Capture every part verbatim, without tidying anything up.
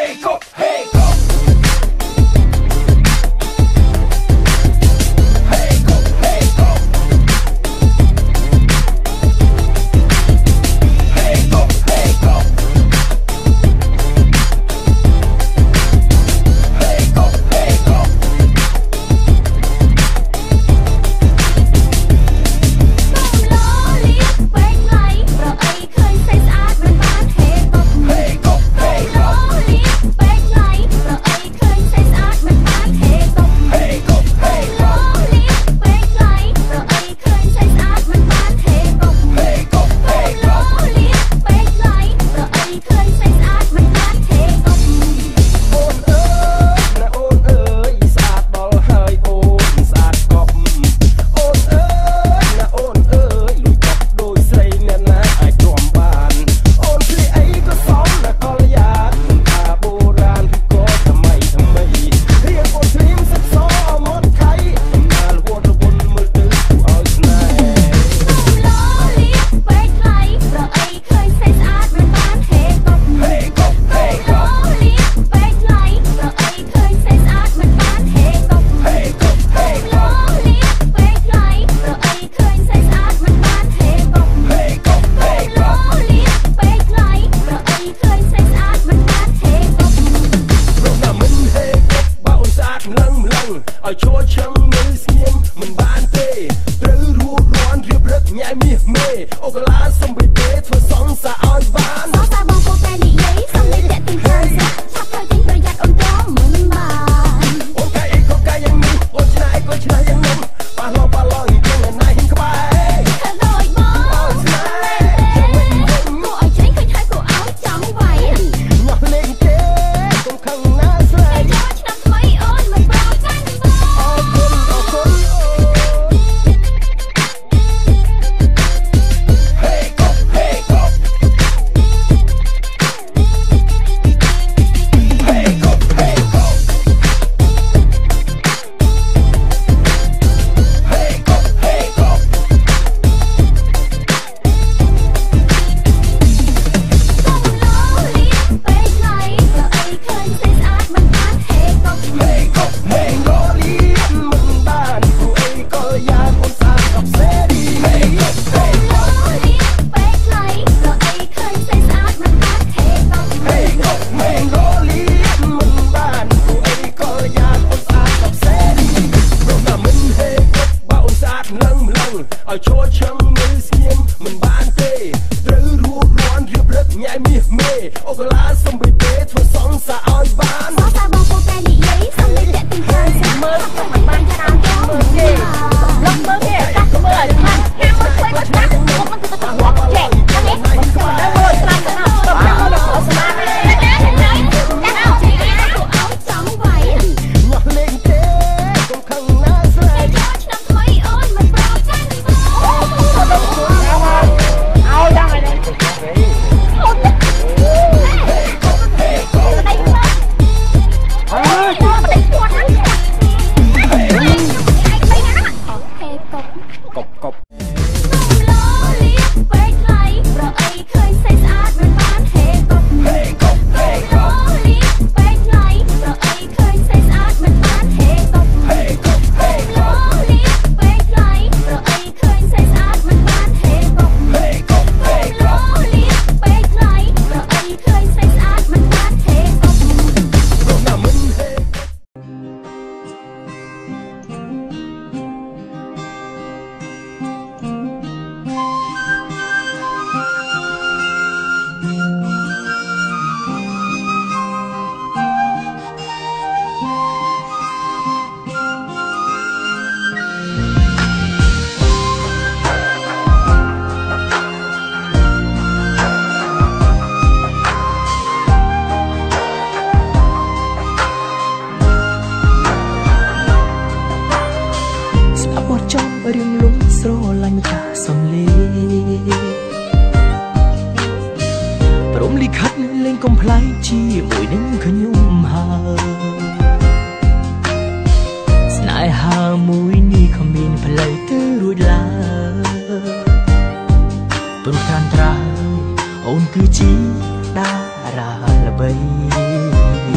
អូនគឺជាតារាល្បី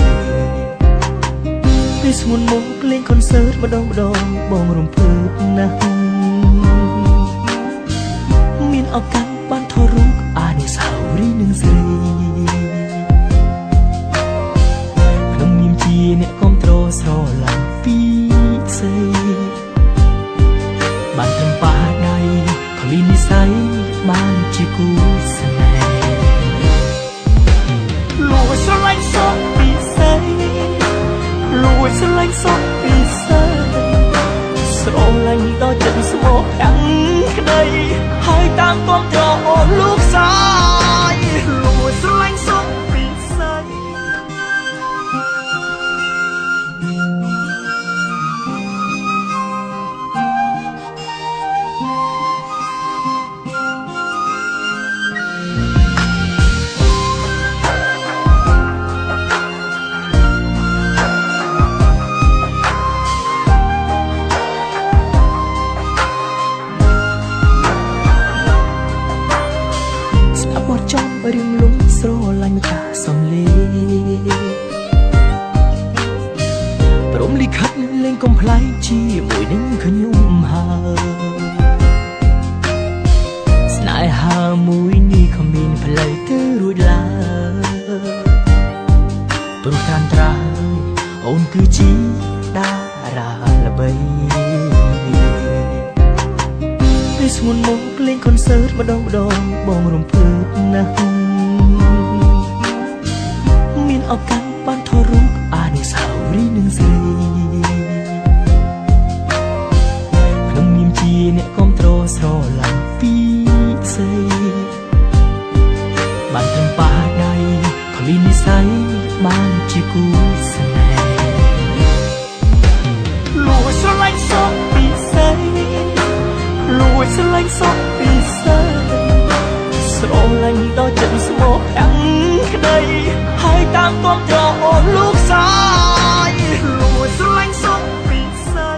ស្មុនមកលេងកុនសើតម្ដងម្ដងបងរំភើបណាស់មានឱកាសបានថតរូបអនុស្សាវរីយ៍នឹងស្រីក្នុងនាមជាអ្នកគាំទ្រស្រឡាញ់ពីស្រីបានត្រឹមប៉ាដៃគ្មាននិស្ស័យបានជាគូស្នេហ៍លួចស្រឡាញ់សោកពីស្រីលួចស្រឡាញ់សោកពីស្រីស្រឡាញ់ដល់ចិត្តស្មោះខាងក្តីហើយតាមគាំទ្រអូនលោកសាយលួចស្រឡាញ់សោកពីស្រីរៀងលំស្រឡាញ់តាសំលេព្រមលិខិតលេងកំ ប្លែកជាមួយនឹងខ្ញុំហើយស្នេហាមួយនេះគ្មានផ្លូវទៅរួចឡើយព្រោះតានត្រាអូនគឺជាតារាល្បីពេលស្ងួនមកលេងកុនសើតម្ដងម្ដងបងរំភើបណាស់មានឱកាសបានថតរូបអនុស្សាវរីយ៍នឹងស្រីក្នុងនាមជាអ្នកគាំទ្រស្រឡាញ់ពីស្រីបានត្រឹមប៉ាដៃគ្មាននិស្ស័យបានជាគូស្នេហ៍លួចស្រឡាញ់សោកពីស្រីលួចស្រឡាញ់សោកពីស្រីស្រឡាញ់ដល់ចិត្តស្មោះខាងក្តីហើយតាមគាំទ្រអូនលោកសាយលួចស្រឡាញ់សោកពីស្រី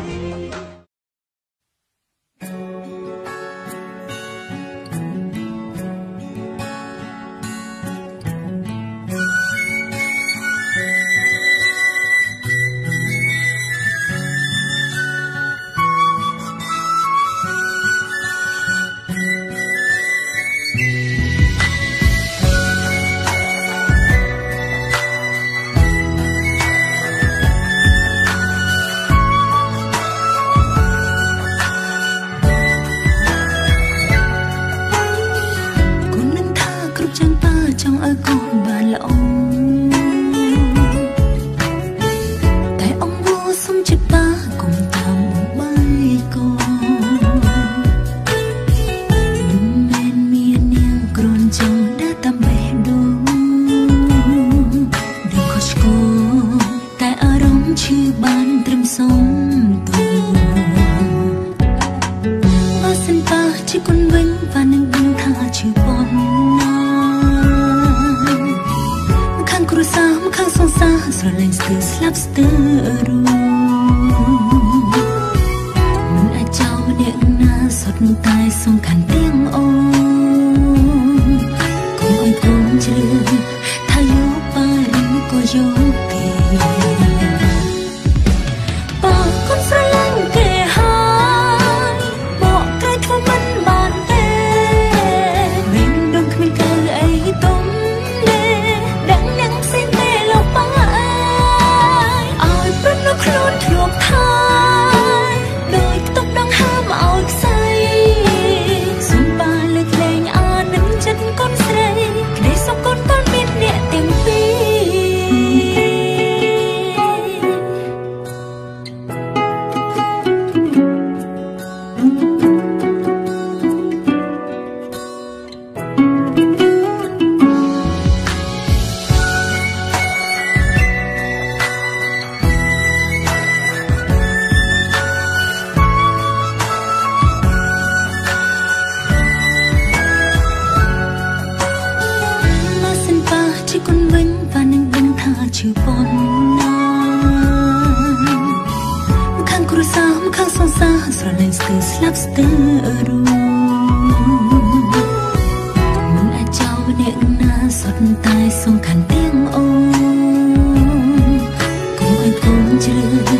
តែសំខាន់ទាំងអូន កុំឲ្យគង់ជ្រើ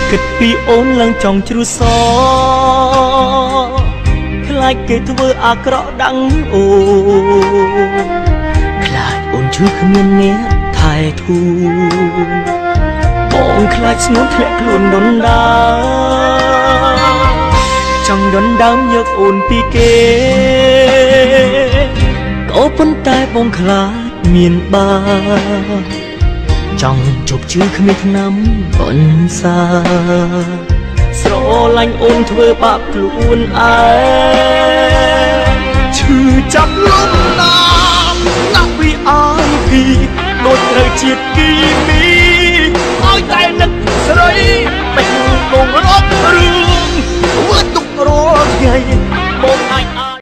គិតពីអូនឡើងចង់ជ្រុះសខ្លាចគេធ្វើអាក្រក់ដាំងអូខ្លាចអូនឈឺគ្មានអ្នកថែធូរបងខ្លាចស្ងួនធ្លាក់ខ្លួនដុនដាចង់ដុនដើមយកអូនពីគេក៏ប៉ុន្តែបងខ្លាចមានបាចង់ជប់ជឿគ្មានថ្នាំបន្សាស្រឡាញ់អូនធ្វើបាបខ្លួនឯងឈឺចាប់លំណាមណាស់ពីអាយពីដូចត្រូវជាតិគីមីឲ្យតែនឹកស្រីបេះដូងរត់រឿងធ្វើទុករត់ថ្ងៃ